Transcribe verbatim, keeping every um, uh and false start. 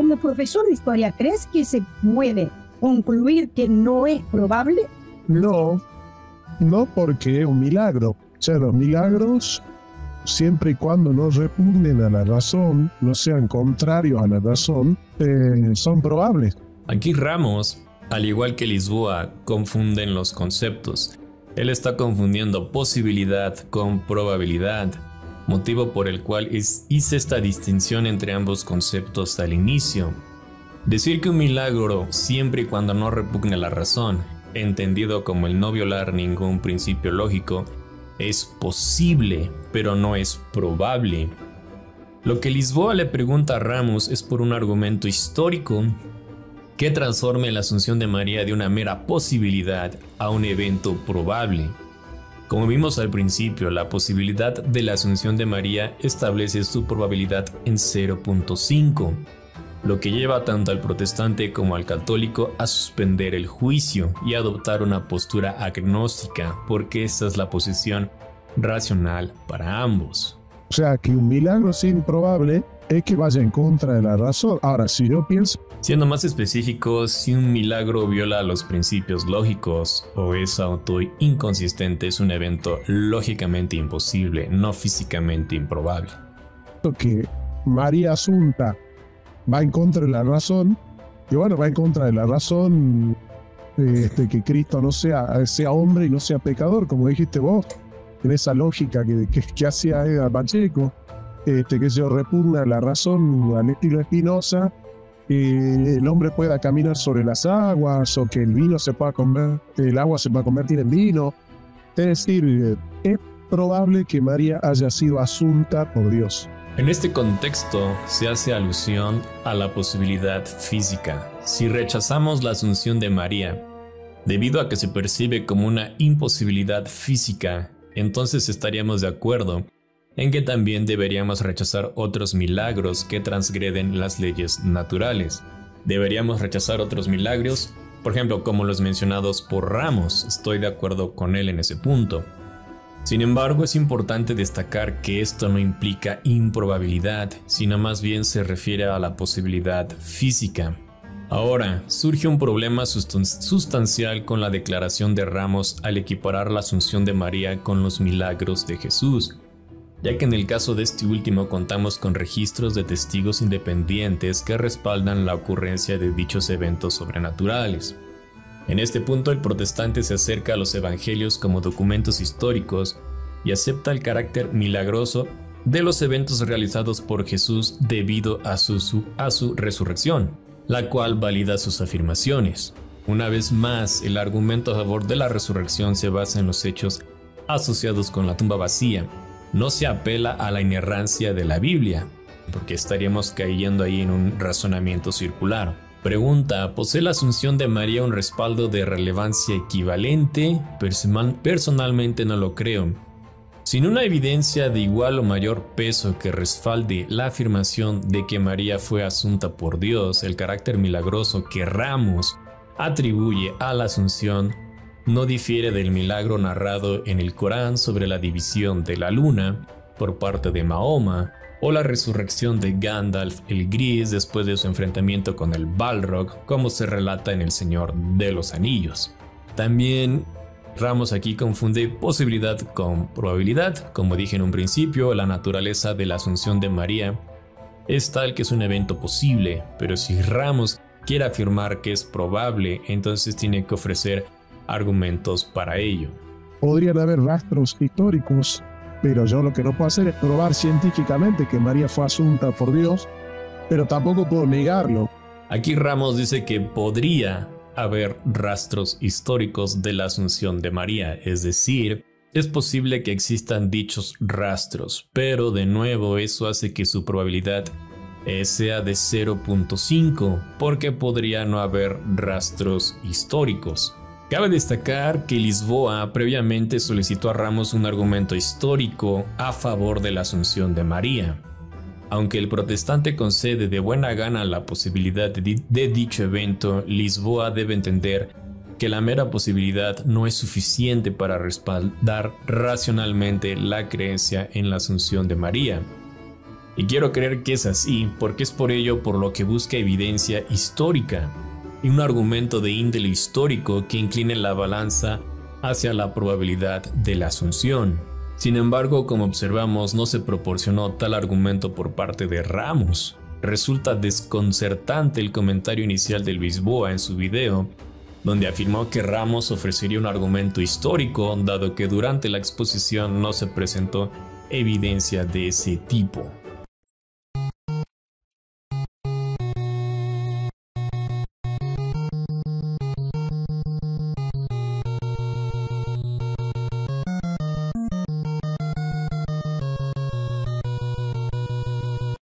como profesor de historia, ¿crees que se puede concluir que no es probable? No, no porque es un milagro. O sea, los milagros, siempre y cuando no repugnen a la razón, no sean contrarios a la razón, eh, son probables. Aquí Ramos, al igual que Lisboa, confunden los conceptos. Él está confundiendo posibilidad con probabilidad, motivo por el cual hice esta distinción entre ambos conceptos al inicio. Decir que un milagro, siempre y cuando no repugne a la razón, entendido como el no violar ningún principio lógico, es posible, pero no es probable. Lo que Lisboa le pregunta a Ramos es por un argumento histórico que transforme la asunción de María de una mera posibilidad a un evento probable. Como vimos al principio, la posibilidad de la asunción de María establece su probabilidad en cero punto cinco, lo que lleva tanto al protestante como al católico a suspender el juicio y adoptar una postura agnóstica, porque esa es la posición racional para ambos. O sea, que un milagro es improbable es que vaya en contra de la razón. Ahora, si yo pienso... Siendo más específicos, si un milagro viola los principios lógicos o es auto inconsistente, es un evento lógicamente imposible, no físicamente improbable. Que María Asunta va en contra de la razón, y bueno, va en contra de la razón este, que Cristo no sea, sea hombre y no sea pecador, como dijiste vos, en esa lógica que, que, que hacía Edgar Pacheco, este, que se repugna la razón al estilo Spinoza, que el hombre pueda caminar sobre las aguas, o que el vino se pueda comer, el agua se pueda convertir en vino. Es decir, es probable que María haya sido asunta por Dios. En este contexto se hace alusión a la posibilidad física. Si rechazamos la asunción de María, debido a que se percibe como una imposibilidad física, entonces estaríamos de acuerdo en que también deberíamos rechazar otros milagros que transgreden las leyes naturales. Deberíamos rechazar otros milagros, por ejemplo, como los mencionados por Ramos. Estoy de acuerdo con él en ese punto. Sin embargo, es importante destacar que esto no implica improbabilidad, sino más bien se refiere a la posibilidad física. Ahora, surge un problema sustancial con la declaración de Ramos al equiparar la asunción de María con los milagros de Jesús, ya que en el caso de este último contamos con registros de testigos independientes que respaldan la ocurrencia de dichos eventos sobrenaturales. En este punto, el protestante se acerca a los evangelios como documentos históricos y acepta el carácter milagroso de los eventos realizados por Jesús debido a su, su, a su resurrección, la cual valida sus afirmaciones. Una vez más, el argumento a favor de la resurrección se basa en los hechos asociados con la tumba vacía. No se apela a la inerrancia de la Biblia, porque estaríamos cayendo ahí en un razonamiento circular. Pregunta: ¿posee la asunción de María un respaldo de relevancia equivalente? Personalmente no lo creo. Sin una evidencia de igual o mayor peso que respalde la afirmación de que María fue asunta por Dios, el carácter milagroso que Ramos atribuye a la asunción no difiere del milagro narrado en el Corán sobre la división de la luna por parte de Mahoma, o la resurrección de Gandalf el Gris después de su enfrentamiento con el Balrog, como se relata en El Señor de los Anillos. También Ramos aquí confunde posibilidad con probabilidad. Como dije en un principio, la naturaleza de la asunción de María es tal que es un evento posible, pero si Ramos quiere afirmar que es probable, entonces tiene que ofrecer argumentos para ello. Podrían haber rastros históricos, pero yo lo que no puedo hacer es probar científicamente que María fue asunta por Dios, pero tampoco puedo negarlo. Aquí Ramos dice que podría haber rastros históricos de la asunción de María, es decir, es posible que existan dichos rastros, pero de nuevo eso hace que su probabilidad eh, sea de cero punto cinco, porque podría no haber rastros históricos. Cabe destacar que Lisboa previamente solicitó a Ramos un argumento histórico a favor de la asunción de María. Aunque el protestante concede de buena gana la posibilidad de, di de dicho evento, Lisboa debe entender que la mera posibilidad no es suficiente para respaldar racionalmente la creencia en la asunción de María. Y quiero creer que es así, porque es por ello por lo que busca evidencia histórica y un argumento de índole histórico que incline la balanza hacia la probabilidad de la asunción. Sin embargo, como observamos, no se proporcionó tal argumento por parte de Ramos. Resulta desconcertante el comentario inicial del Lisboa en su video, donde afirmó que Ramos ofrecería un argumento histórico, dado que durante la exposición no se presentó evidencia de ese tipo.